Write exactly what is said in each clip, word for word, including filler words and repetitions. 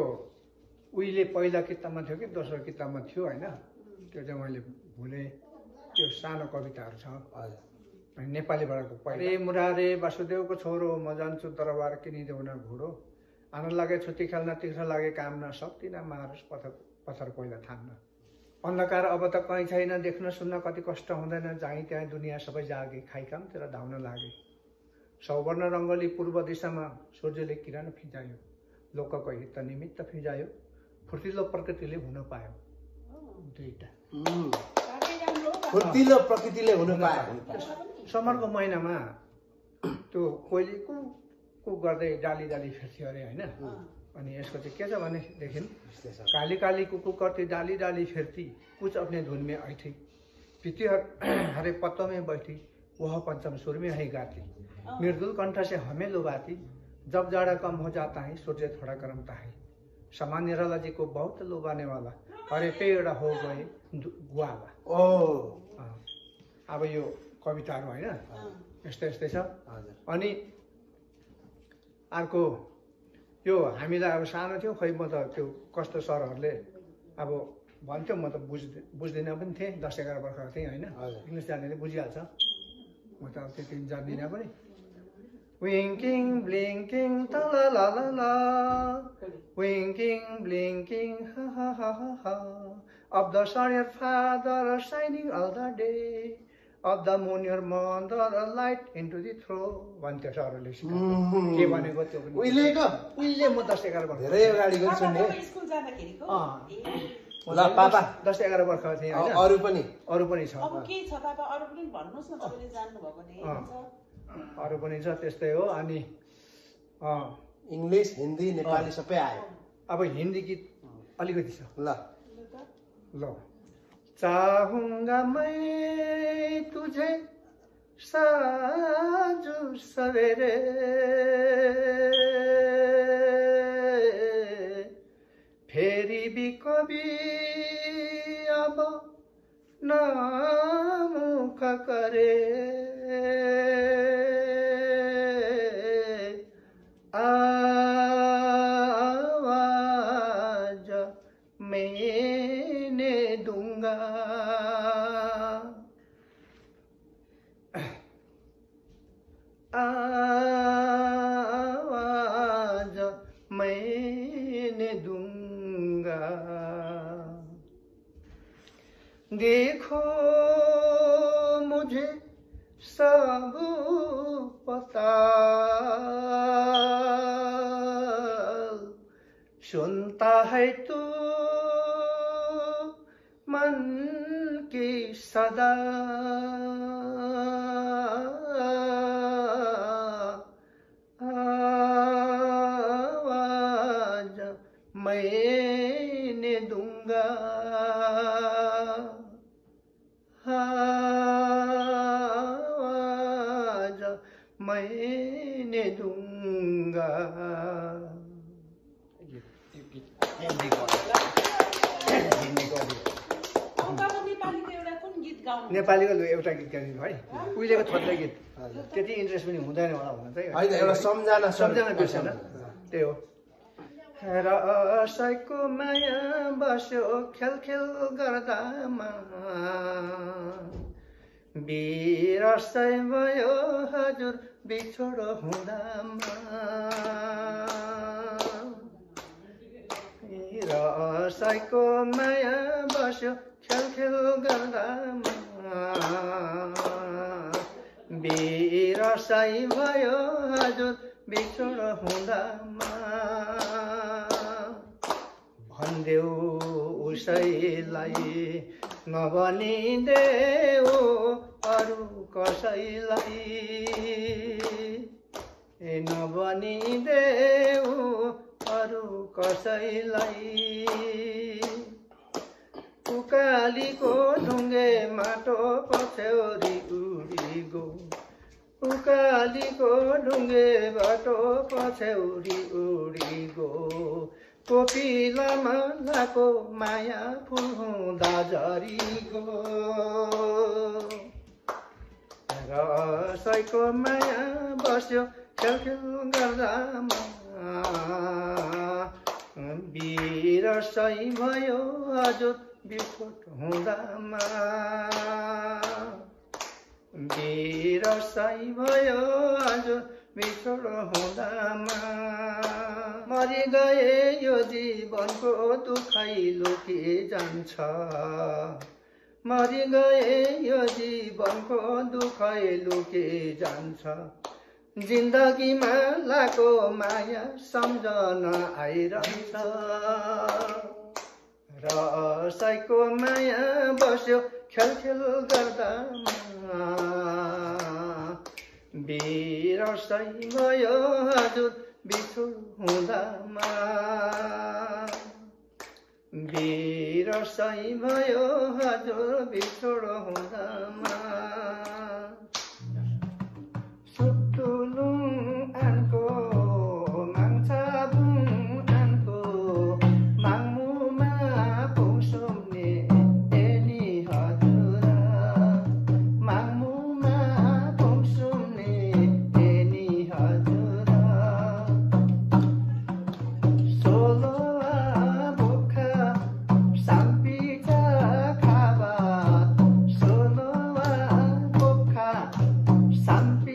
उहिले पहिला किताबमा थियो कि दोस्रो किताबमा थियो होइन त्यो चाहिँ मैले भुलेँ त्यो सानो कविताहरू छ अनि नेपालीबाटको पहिला रे मुरारे वासुदेवको छोरो म जान्छु दरबार किनिदेऊ न घोडो आन लागे छुट्टी खेल्न तिर्थ लागे काम न सक्दिनँ मारस पत्थर पत्थर पहिला थाम्न अन्धकार अब त कहीँ छैन देख्न सुन्न कति कष्ट हुँदैन जहीँ त्यहाँ दुनियाँ सबै जागे खाइकामतिर धाउन लागे सौवर्ण रङ्गली पूर्व दिशामा सूर्यले किरण फिजायो लोकको हित निमित्त फिजायो फुर्तिलो प्रकृतिले हुन पायो दुईटा फुर्तिलो प्रकृतिले हुन पायो समरको महिनामा त्यो कोइली कु कु गर्दै डाली डाली फेर्थ्यो अरे होइन अनि यसको चाहिँ के छ भनेदेखि काली काली कुकु करती डाली डाली फेरती कुछ अपने धुन में ऐठी पीती हरे पत्तों में बैठी वह पंचम सुर में है गाती मृदुल कंठ से हमें लुभाती जब जाड़ा कम हो जाता है सूर्य थोड़ा गर्मता है सामान्य रला जी को बहुत लुभाने वाला अरे पेड़ हो गए गुवाला ओ अब यो कविताहरू होइन यस्तै यस्तै छ अनि अर्को यो हामीलाई अब सानो थियो खै म त त्यो कस्तो सरहरूले अब भन्थ्यो म त बुझ्दै बुझ्दिनँ पनि थिएँ दस एघार वर्षको थिएँ होइन इङ्ग्लिस जान्नेले बुझिहाल्छ म त अब त्यति जान्दिनँ पनि विङ्किङ ब्लिङ्किङ तला ला ला ला विङ्किङ ब्लिङ्किङ हा हा हा हा of the sun your father shining all the day of the moon your mother a light into the throw भन्थ्यो सरहरूले सिकाउँथ्यो के भनेको त्यो पनि उहिलेको उहिले म दस एघार वर्ष धेरै अगाडिको सुन्ने स्कुल जाँदाखेरिको ल पापा दस एघार वर्षको थिएँ होइन अरू पनि अरू पनि छ अब के छ पापा अरू पनि भन्नुहोस् न तपाईँले जान्नु भएको नि अरू पनि छ त्यस्तै हो अनि इङ्ग्लिस हिन्दी नेपाली सबै आयो अब हिन्दी गीत अलिकति छ ल लो चाहूंगा मैं तुझे साजू सवेरे फेरी भी कभी अब नामुख करे आवाज मैंने दूंगा आवाज मैंने दूंगा देखो मुझे सब पता सुनता है तू मन की सदा आवाज मैंने दूंगा आवाज मैंने दूंगा नेपालीको एउटा गीत गाइदिनु है उहिलेको थोत्रै गीत त्यति इन्ट्रेस्ट पनि हुँदैन होला हुन चाहिँ होइन एउटा सम्झना सम्झना बिर्सेन त्यही हो रसैको माया बस्यो खेल खेल गर्दामा बिरसै भयो हजुर बिछोड हुँदामा रसैको माया बस्यो खेल खेल गर्दामा बिरसै भयो हजुर बिछोड हुँदामा भन्देऊ उसैलाई नभनिदेऊ अरू कसैलाई नभनिदेऊ अरू कसैलाई उकालीको ढुङ्गे माटो पछ्यौरी उडी गो उकालीको ढुङ्गे बाटो पछ्यौरी उडी गो कोपिलामा लाको माया फुल हुँदा झरी गो रसैको माया बस्यो खेल खेल गर्दामा बिरसै भयो हजुर बिछोड हुँदामा बिरसै भयो हजुर बिछोड हुँदामा मरि गए यो जीवनको दुखाइ लुकी जान्छ मरि गए यो जीवनको दुखाइ लुकी जान्छ जिन्दगीमा लाको माया सम्झन आइरहन्छ रसैको माया बस्यो खेल खेल गर्दामा बिरसै भयो हजुर बिछोड हुँदामा बिरसै भयो हजुर बिछोड हुँदामा सुक्तुलुङ आनको माङछाबुङ आनको माङ्मुमा पुसुम्ने एनी हजुर माङ्मुमा पुसुम्ने एनी हजुर सोलोआ बोखा साम्पिचा खाबा सोलोआ बोखा साम्पि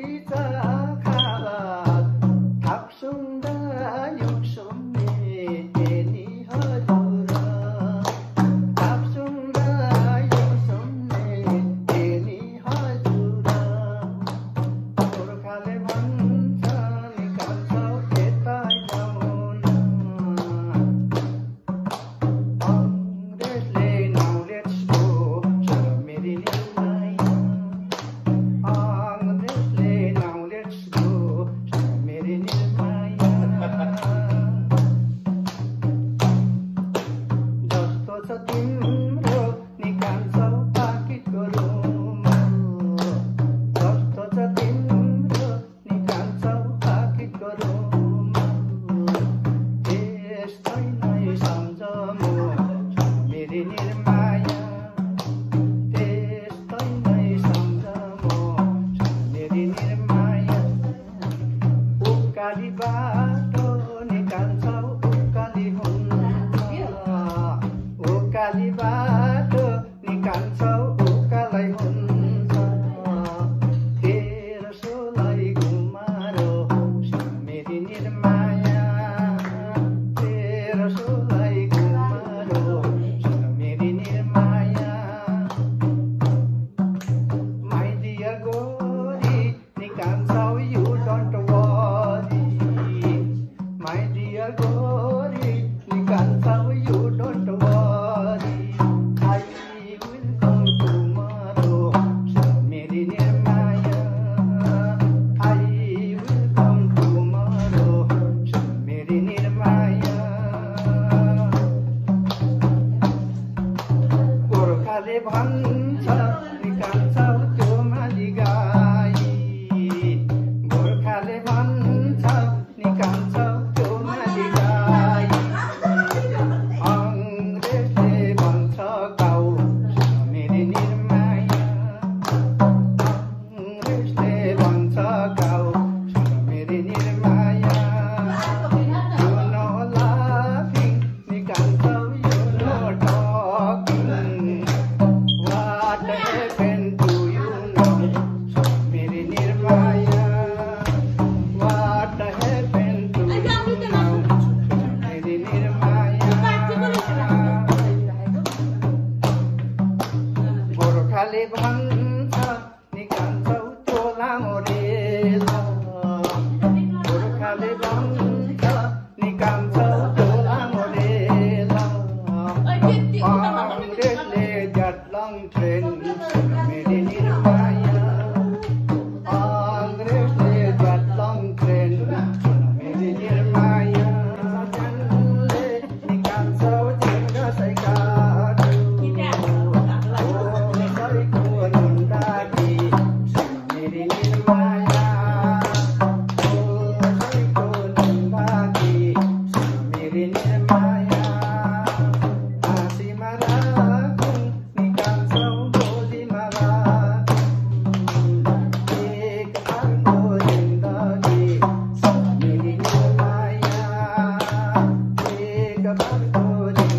Bye.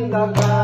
नन्द